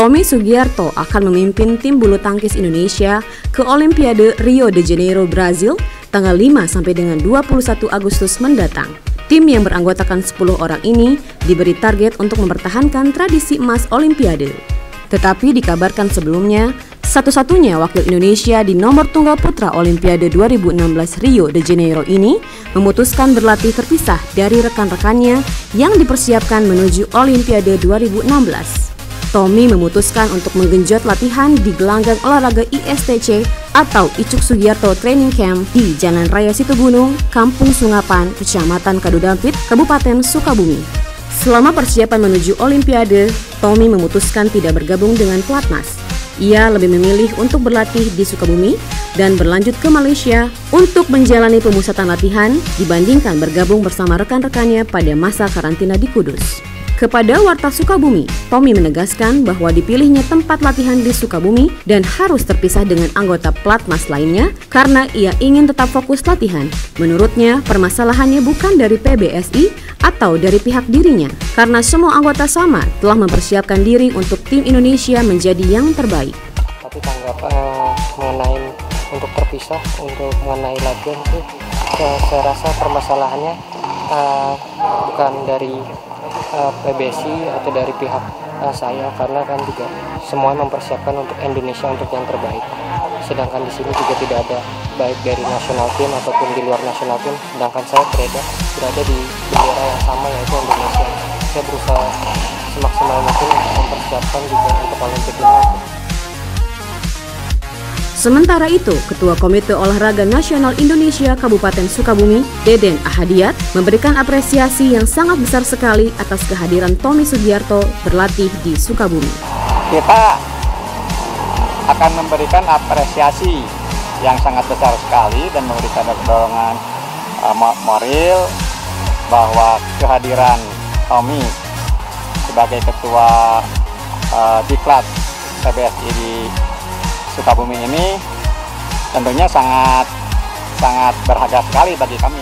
Tommy Sugiarto akan memimpin tim bulu tangkis Indonesia ke Olimpiade Rio de Janeiro, Brazil, tanggal 5 sampai dengan 21 Agustus mendatang. Tim yang beranggotakan 10 orang ini diberi target untuk mempertahankan tradisi emas Olimpiade. Tetapi dikabarkan sebelumnya, satu-satunya wakil Indonesia di nomor tunggal putra Olimpiade 2016 Rio de Janeiro ini memutuskan berlatih terpisah dari rekan-rekannya yang dipersiapkan menuju Olimpiade 2016. Tommy memutuskan untuk menggenjot latihan di gelanggang olahraga ISTC atau Icuk Sugiarto Training Camp di Jalan Raya Situgunung, Kampung Sungapan, Kecamatan Kadudampit, Kabupaten Sukabumi. Selama persiapan menuju Olimpiade, Tommy memutuskan tidak bergabung dengan pelatnas. Ia lebih memilih untuk berlatih di Sukabumi dan berlanjut ke Malaysia untuk menjalani pemusatan latihan dibandingkan bergabung bersama rekan-rekannya pada masa karantina di Kudus. Kepada Warta Sukabumi, Tommy menegaskan bahwa dipilihnya tempat latihan di Sukabumi dan harus terpisah dengan anggota pelatnas lainnya karena ia ingin tetap fokus latihan. Menurutnya, permasalahannya bukan dari PBSI atau dari pihak dirinya, karena semua anggota sama telah mempersiapkan diri untuk tim Indonesia menjadi yang terbaik. Tapi tanggapan mengenai untuk terpisah, untuk mengenai latihan itu, saya rasa permasalahannya bukan dari PBSI atau dari pihak saya, karena kan juga semua mempersiapkan untuk Indonesia untuk yang terbaik. Sedangkan di sini juga tidak ada baik dari nasional tim ataupun di luar nasional tim. Sedangkan saya berada di bendera yang sama, yaitu Indonesia. Saya berusaha semaksimal mungkin mempersiapkan juga untuk Olimpiade ini. Sementara itu, Ketua Komite Olahraga Nasional Indonesia Kabupaten Sukabumi, Deden Ahadiat, memberikan apresiasi yang sangat besar sekali atas kehadiran Tommy Sugiarto berlatih di Sukabumi. Kita akan memberikan apresiasi yang sangat besar sekali dan memberikan dorongan moral bahwa kehadiran Tommy sebagai Ketua Diklat PBSI di Sukabumi ini tentunya sangat berharga sekali bagi kami.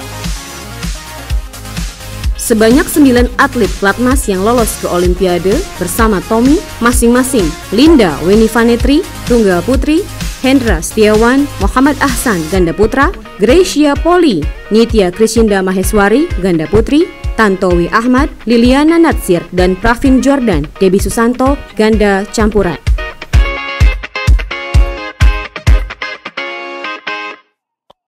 Sebanyak 9 atlet pelatnas yang lolos ke Olimpiade bersama Tommy masing-masing Linda Weni Vanetri, Tunggal Putri, Hendra Setiawan, Muhammad Ahsan, Ganda Putra, Gracia Poli, Nitya Krishinda Maheswari, Ganda Putri, Tantowi Ahmad, Liliana Natsir, dan Pravin Jordan, Debbie Susanto, Ganda Campuran.